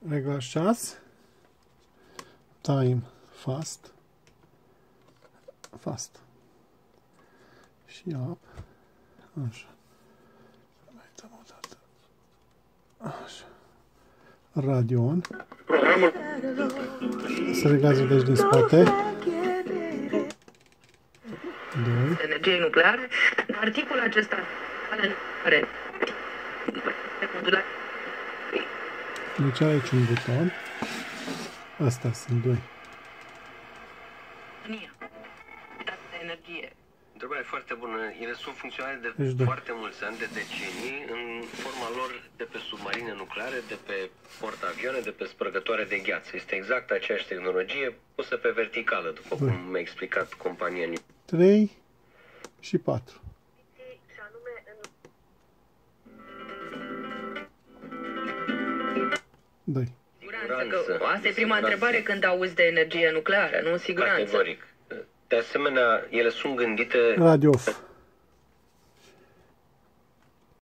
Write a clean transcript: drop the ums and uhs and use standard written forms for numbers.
Reglaj čas. Time fast. Fast. Și up. Așa. Mai dăm o dată. Așa. Radio on. Se reglează deci din spate. 2. Energie nucleară. Articolul acesta are deci aici un buton. Astea sunt 2. energie. Întrebare foarte bună. Ele sunt funcționale de Deci, foarte mulți ani, de decenii, în forma lor de pe submarine nucleare, de pe portavioane, de pe spărgătoare de gheață. Este exact aceeași tehnologie pusă pe verticală, după cum mi-a explicat compania. 3 și 4. Doi. Siguranță. Asta e prima întrebare când auzi de energie nucleară, nu? Siguranță. Categoric. De asemenea, ele sunt gândite... Radio off.